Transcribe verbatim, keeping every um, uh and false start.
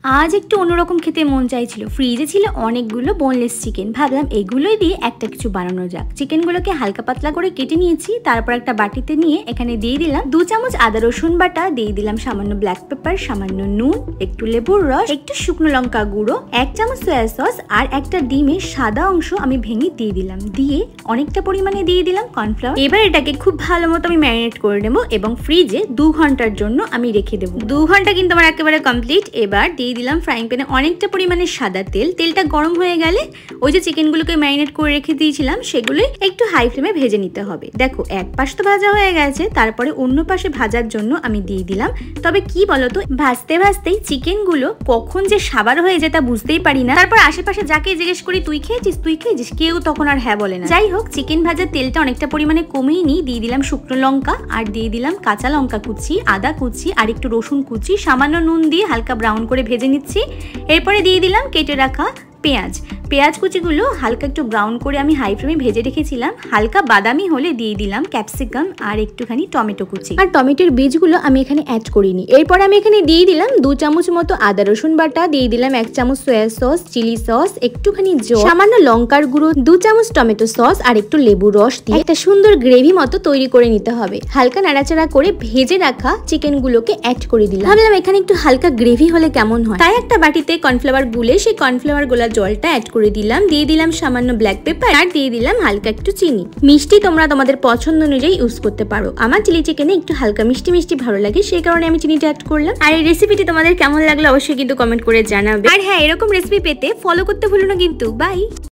আজ একটু অন্যরকম খেতে মন চাইছিল। ফ্রিজে ছিল অনেকগুলো বোনলেস চিকেন, ভাবলাম এগুলোই দিয়ে একটা কিছু বানানো যাক। চিকেনগুলোকে হালকা পাতলা করে কেটে নিয়েছি, তারপর একটা বাটিতে নিয়ে এখানে দিয়ে দিলাম দু চামচ আদা রসুন বাটা, দিয়ে দিলাম সামান্য ব্ল্যাক পেপার, সামান্য নুন, একটু লেবুর রস, একটু শুকনো লঙ্কা গুঁড়ো, এক চামচ সয়া সস আর একটা ডিমের সাদা অংশ আমি ভেঙে দিয়ে দিলাম। দিয়ে অনেকটা পরিমাণে দিয়ে দিলাম কর্নফ্লাওয়ার। এবার এটাকে খুব ভালো মতো আমি ম্যারিনেট করে নেবো এবং ফ্রিজে দু ঘন্টার জন্য আমি রেখে দেবো। দু ঘন্টা কিন্তু আমার একেবারে কমপ্লিট। এবার দিয়ে দিলাম ফ্রাইং প্যানে অনেকটা পরিমাণে সাদা তেল। তেলটা গরম হয়ে গেলে ওই যে চিকেনগুলোকে ম্যারিনেট করে রেখে দিয়েছিলাম সেগুলোই একটু হাই ফ্লেমে ভেজে নিতে হবে। দেখো এক পাশ তো ভাজা হয়ে গেছে, তারপরে অন্য পাশে ভাজার জন্য আমি দিয়ে দিলাম। তবে কি বলতো, ভাজতে ভাজতেই চিকেনগুলো কখন যে সাবার হয়ে যায় তা বুঝতেই পারি না। তারপর আশেপাশে যাকে জিজ্ঞেস করি তুই খেয়েছিস তুই খেয়েছিস, কেউ তখন আর হ্যাঁ বলে না। যাই হোক, চিকেন ভাজার তেলটা অনেকটা পরিমাণে কমিয়ে নিই। দিয়ে দিলাম শুকনো লঙ্কা আর দিয়ে দিলাম কাঁচা লঙ্কা কুচি, আদা কুচি আর একটু রসুন কুচি, সামান্য নুন দিয়ে হালকা ব্রাউন করে ভেজে নিচ্ছি। এরপরে দিয়ে দিলাম কেটে রাখা পেঁয়াজ। পেঁয়াজ কুচিগুলো হালকা একটু ব্রাউন করে আমি হাই ফ্লেমে ভেজে রেখেছিলাম। হালকা বাদামি হলে দিয়ে দিলাম ক্যাপসিকাম আর একটুখানি টমেটো কুচি। আর টমেটোর বীজগুলো আমি এখানে অ্যাড করিনি। এরপর আমি এখানে দিয়ে দিলাম দু চামচ মতো আদা রসুন বাটা, দিয়ে দিলাম এক চামচ সয়া সস, চিলি সস, একটুখানি জল, সামান্য লঙ্কার গুঁড়ো, দু চামচ টমেটো সস আর একটু লেবু রস দিয়ে একটা সুন্দর গ্রেভি মতো তৈরি করে নিতে হবে। হালকা নাড়াচাড়া করে ভেজে রাখা চিকেনগুলোকে অ্যাড করে দিলাম। ভাবলাম এখানে একটু হালকা গ্রেভি হলে কেমন হয়, তাই একটা বাটিতে কর্নফ্লাওয়ার গুলে সেই কর্নফ্লাওয়ার গোলা জলটা অ্যাড করে দিলাম। দিয়ে দিলাম সামান্য ব্ল্যাক পেপার আর দিয়ে দিলাম হালকা একটু চিনি। মিষ্টি তোমরা তোমাদের পছন্দ অনুযায়ী ইউজ করতে পারো। আমার চিলি চিকেনে একটু হালকা মিষ্টি মিষ্টি ভালো লাগে, সেই কারণে আমি চিনিটা অ্যাড করলাম। আর এই রেসিপিটি তোমাদের কেমন লাগলো অবশ্যই কিন্তু কমেন্ট করে জানাবে। আর হ্যাঁ, এরকম রেসিপি পেতে ফলো করতে ভুলো না কিন্তু। বাই।